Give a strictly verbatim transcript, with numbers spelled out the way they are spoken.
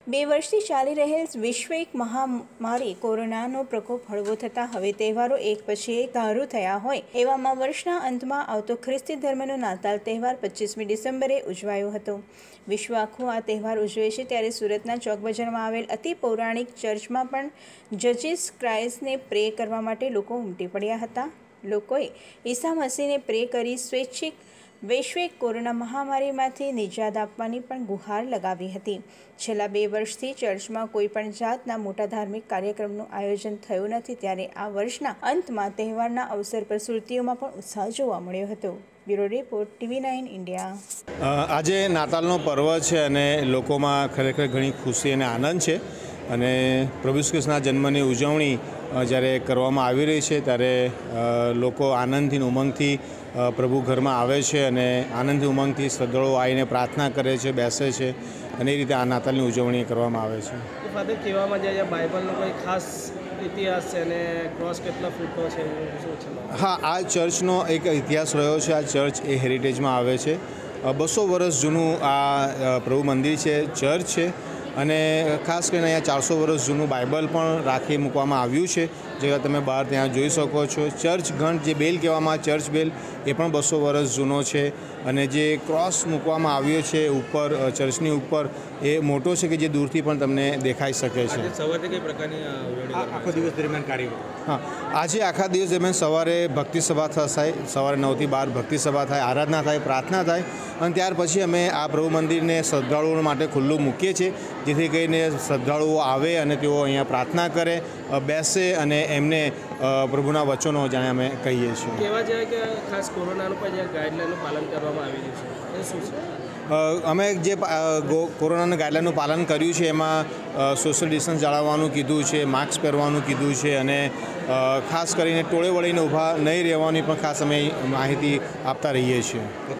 બે વર્ષથી ચાલી રહેલ વૈશ્વિક મહામારી કોરોનાનો પ્રકોપ હળવો થતાં હવે તહેવારો એક પછી એક ધારું થયા હોય એવામાં વર્ષના અંતમાં આવતો ખ્રિસ્તી ધર્મનો નાતાલ તહેવાર પચીસમી ડિસેમ્બરે ઉજવાયો હતો। વિશ્વ આખું આ તહેવાર ઉજવે છે ત્યારે સુરતના ચોક બજારમાં આવેલ અતિ પૌરાણિક ચર્ચમાં પણ જજીસ ક્રાઇસ્ટને પ્રે કરવા માટે લોકો ઉમટી પડ્યા હતા। લોકોએ ઈસા મસીહને પ્રે કરી સ્વૈચ્છિક વૈશ્વિક કોરોના મહામારીમાંથી નિજાત આપવાની પણ ગુહાર લગાવી હતી। છેલ્લા બે વર્ષથી ચર્ચમાં કોઈ પણ જાતના મોટા ધાર્મિક કાર્યક્રમનું આયોજન થયું નથી ત્યારે આ વર્ષના અંતમાં તહેવારના અવસર પર સુરતીઓમાં પણ ઉત્સાહ જોવા મળ્યો હતો। Bureau report TV nine India. આજે નાતાલનો પર્વ છે અને લોકોમાં ખરેખર ઘણી ખુશી અને આનંદ છે અને પ્રભુ ઈસુ ખ્રિસ્તના જન્મની ઉજવણી જ્યારે કરવામાં આવી રહી છે ત્યારે લોકો આનંદથી ઉમંગથી પ્રભુ ઘરમાં આવે છે અને આનંદથી ઉમંગથી શ્રદ્ધાળુઓ આવીને પ્રાર્થના કરે છે, બેસે છે અને એ રીતે આ નાતાલની ઉજવણી કરવામાં આવે છે। ફાધર કહેવામાં જાય બાઇબલનો કોઈ ખાસ ઇતિહાસ છે અને ક્રોસ કેટલા ફૂટનો છે શું છે? હા, આ ચર્ચનો એક ઇતિહાસ રહ્યો છે। આ ચર્ચ એ હેરિટેજમાં આવે છે। બસો વર્ષ જૂનું આ પ્રભુ મંદિર છે, ચર્ચ છે અને ખાસ કરીને અહીંયા ચારસો વર્ષ જૂનું બાઇબલ પણ રાખી મૂકવામાં આવ્યું છે જે તમે બહાર ત્યાં જોઈ શકો છો। ચર્ચ ઘંટ જે બેલ કહેવામાં ચર્ચ બેલ એ પણ બસો વર્ષ જૂનો છે અને જે ક્રોસ મૂકવામાં આવ્યો છે ઉપર ચર્ચની ઉપર એ મોટો છે કે જે દૂરથી પણ તમને દેખાઈ શકે છે। સવારે કઈ પ્રકારની આખો દિવસ દરમિયાન કાર્ય હા આજે આખા દિવસ દરમિયાન સવારે ભક્તિ સભા થશે। સવારે નવથી બાર ભક્તિ સભા થાય, આરાધના થાય, પ્રાર્થના થાય અને ત્યાર પછી અમે આ પ્રભુ મંદિરને શ્રદ્ધાળુઓ માટે ખુલ્લું મૂકીએ છીએ જેથી કરીને શ્રદ્ધાળુઓ આવે અને તેઓ અહીંયા પ્રાર્થના કરે, બેસે અને એમને પ્રભુના વચનો જાણે અમે કહીએ છીએ। કહેવા જાય કે ખાસ કોરોનાનું પણ ગાઈડલાઈનનું પાલન કરવામાં આવી રહ્યું છે એ શું છે? અમે જે કોરોનાના ગાઈડલાઈનનું પાલન કર્યું છે એમાં સોશિયલ ડિસ્ટન્સ જાળવવાનું કીધું છે, માસ્ક પહેરવાનું કીધું છે અને ખાસ કરીને ટોળે વળીને ઊભા નહીં રહેવાની પણ ખાસ અમે માહિતી આપતા રહીએ છીએ।